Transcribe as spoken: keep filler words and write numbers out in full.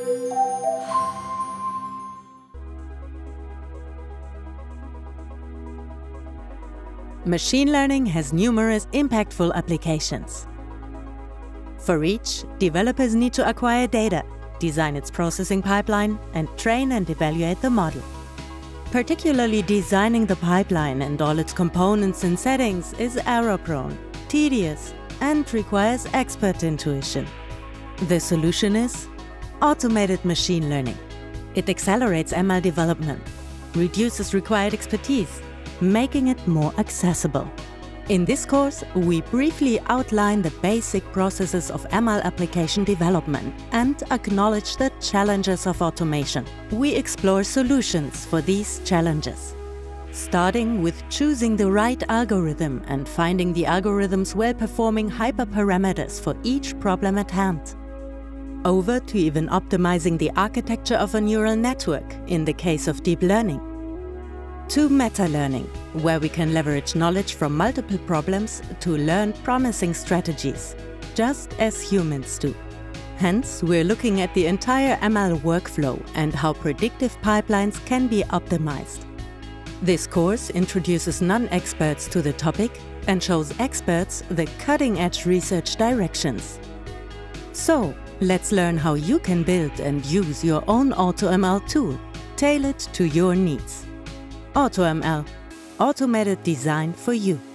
Machine learning has numerous impactful applications. For each, developers need to acquire data, design its processing pipeline, and train and evaluate the model. Particularly designing the pipeline and all its components and settings is error-prone, tedious, and requires expert intuition. The solution is automated machine learning. It accelerates M L development, reduces required expertise, making it more accessible. In this course, we briefly outline the basic processes of M L application development and acknowledge the challenges of automation. We explore solutions for these challenges, starting with choosing the right algorithm and finding the algorithm's well-performing hyperparameters for each problem at hand, over to even optimizing the architecture of a neural network in the case of deep learning, to meta-learning, where we can leverage knowledge from multiple problems to learn promising strategies, just as humans do. Hence, we're looking at the entire M L workflow and how predictive pipelines can be optimized. This course introduces non-experts to the topic and shows experts the cutting-edge research directions. So, let's learn how you can build and use your own AutoML tool, tailored to your needs. AutoML, automated design for you.